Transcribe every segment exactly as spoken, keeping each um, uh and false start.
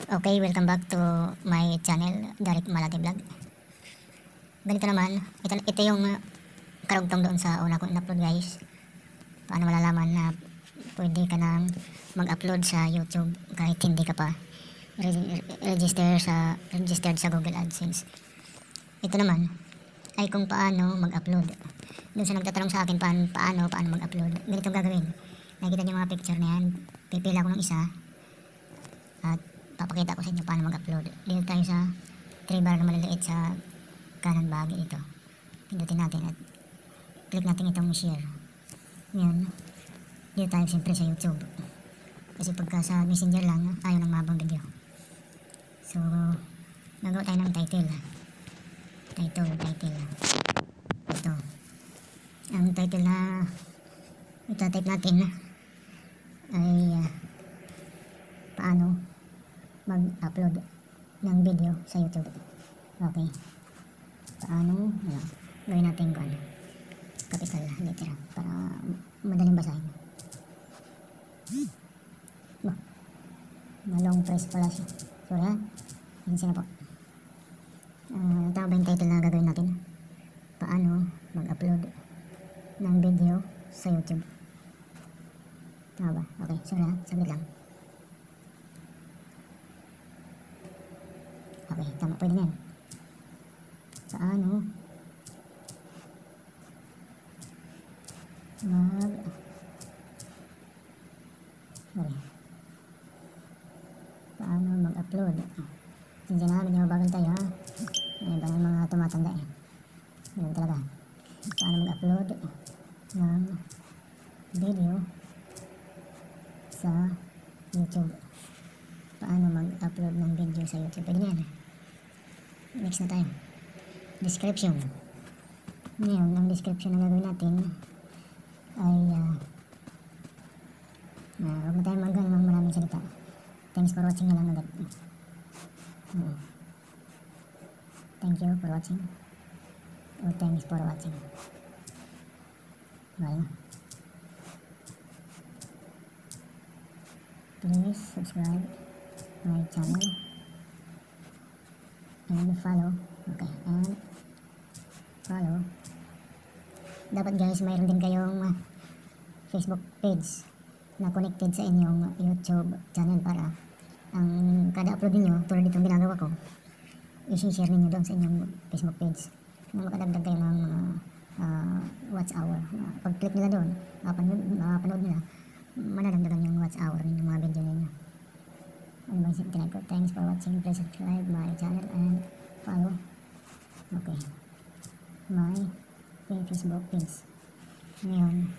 Okay, welcome back to my channel, Derek Malati Vlog. Ganito naman, ito, ito yung uh, karugtong doon sa una ko in-upload guys. Paano malalaman na pwede ka nang mag-upload sa YouTube kahit hindi ka pa re- register sa, registered sa Google AdSense. Ito naman ay kung paano mag-upload. Doon sa nagtatanong sa akin paano, paano, paano mag-upload. Ganito gagawin. Nakikita niyo mga picture na yan. Pipila ko ng isa at papakita ko sa inyo paano mag-upload. Dito tayo sa three bar na maliliit sa kanan bahagi ito. Pindutin natin at click natin itong share. Ngayon, dito tayo siyempre sa YouTube. Kasi pagka sa Messenger lang, ayaw ng mabang video. So, nagawa tayo ng title. Title, title. Ito. Ang title na itatype natin ay uh, paano mag-upload ng video sa YouTube. Okay. Paano? Ano? Gawin natin kung ano. Capital letter para madaling basahin. Bah, na long press pala siya. Sorry ha. Minsan na po. Uh, tama ba yung title na gagawin natin? Paano mag-upload ng video sa YouTube. Tama ba? Okay. Sorry ha. Saglit lang. Okay, tama, pwede na yan. Paano mag okay. Paano mag-upload? Hindi na, medyo mabagal tayo ha. May ba ng mga tumatanda eh. Ganun talaga. Paano mag-upload ng video sa YouTube. Paano mag-upload ng video sa YouTube. Pwede na yan. Next na tayo. Description. Ngayon, ang description na gagawin natin ay uh, uh, huwag na tayo mag-ano ng maraming salita. Thanks for watching na lang agad. Uh, thank you for watching. Oh, thanks for watching. Well, please subscribe my channel and follow. Okay, and follow. Dapat guys, mayroon din kayong uh, Facebook page na connected sa inyong YouTube channel para ang kada upload niyo, tulad ditong ginagawa ko, i-share niyo doon sa inyong Facebook page na makadagdag kayo ng mga uh, watch hour. Uh, pag click nila doon, mapanood, mapanood nila, manadagdagan yung watch hour ng mga video ninyo. Ano ba yung tinag ko? Thanks for watching. Please subscribe my channel and follow. Okay. My Facebook page. Ngayon,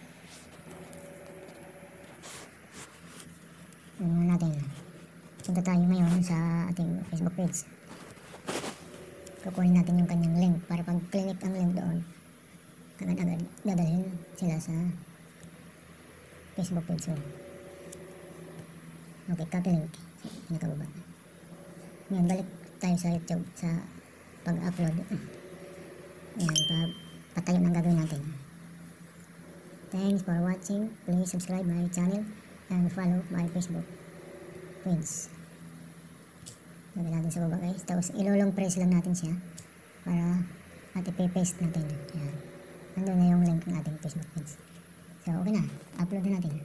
ano natin? Punta tayo ngayon sa ating Facebook page. Kukunin natin yung kanyang link para pag click ang link doon, agad-agad dadalhin sila sa Facebook page mo. Okay, copy link. Nakababa. Ngayon, balik tayo sa YouTube sa pag-upload. Ayan, pa patayo ng gagawin natin. Thanks for watching. Please subscribe my channel and follow my Facebook page. Lagyan natin sa baba guys. Tapos ilolong press lang natin siya para at ipe-paste natin. Ayan. Nandun na yung link ng ating Facebook page. So, okay na. Upload na natin.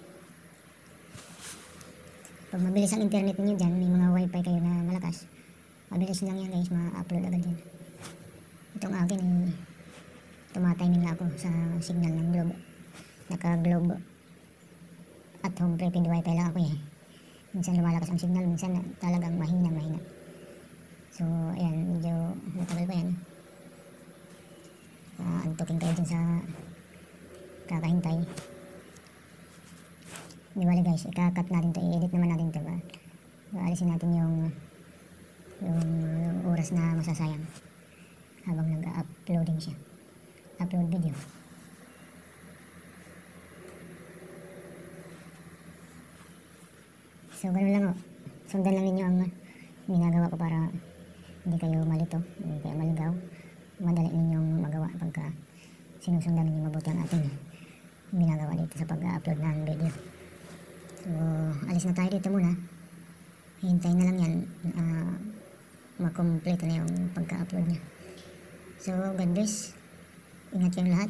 Pag mabilis ang internet niyo dyan, may mga wifi kayo na malakas, mabilis lang yan guys, ma-upload agad yan. Itong akin eh, tumatiming na ako sa signal ng Globe. Naka-Globe at home prepaid wifi lang ako eh. Minsan lumalakas ang signal, minsan talagang mahina mahina. So ayan, medyo matagal pa yan. Uh, antukin kayo dyan sa kakahintay. Di bali guys, ika-cut natin to, i-edit naman natin to ba? Alisin natin yung yung oras na masasayang habang nag-uploading siya. Upload video. So ganun lang o. Sundan lang ninyo ang ginagawa ko para hindi kayo malito, hindi kayo maligaw. Madali ninyong magawa pagka sinusundan ninyo mabuti ang ating ginagawa dito sa pag-upload ng video. So, alis na tayo dito muna. hintayin na lang yan, uh, makomplete na yung pagka-upload niya. So God bless, ingat kayong lahat,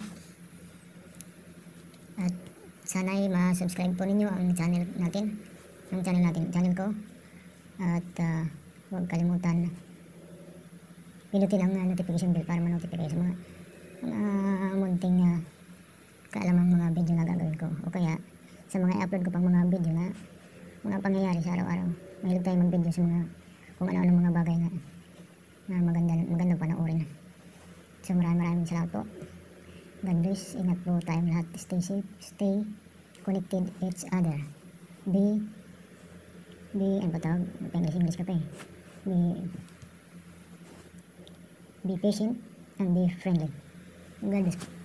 at sana'y ma-subscribe po ninyo ang channel natin, ang channel natin, channel ko, at uh, huwag kalimutan pinutin ang uh, notification bell para ma-notify kayo sa mga mga munting uh, kaalamang mga video na gagawin ko, o kaya sa mga i-upload ko pang mga video na mga pangyayari sa araw-araw. Mahilig tayo mag-video sa mga kung ano-ano mga bagay na, na maganda, magandang panoorin. So maraming maraming salamat po. God bless, ingat po tayong lahat, stay safe, stay connected each other, be be ano ba tawag, English English ka pa eh, be be patient and be friendly. God bless.